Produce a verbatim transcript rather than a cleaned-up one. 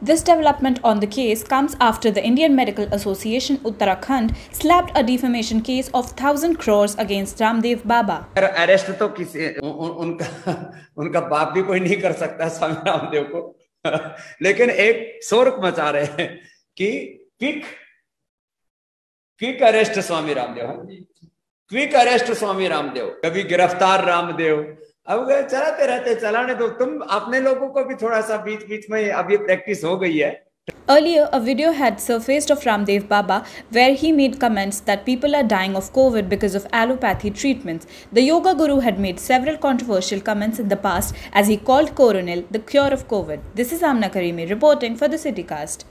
This development on the case comes after the Indian Medical Association Uttarakhand slapped a defamation case of one thousand crores against Ramdev Baba. Arrest तो किसी उ, उ, उनका उनका बाप भी कोई नहीं कर सकता स्वामी रामदेव को लेकिन एक शोर मचा रहे हैं कि quick quick arrest Swami Ramdev, quick arrest Swami Ramdev, कभी गिरफ्तार रामदेव। अब चलाते रहते, चलाने दो। तुम अपने लोगों को भी थोड़ा सा बीच बीच में अब ये प्रैक्टिस हो गई है। Earlier, a video had surfaced of Ramdev Baba where he made comments that people are dying of COVID because of allopathy treatments. The yoga guru had made several controversial comments in the past as he called Coronil the cure of COVID. This is Amna Karimi reporting for the Citycast.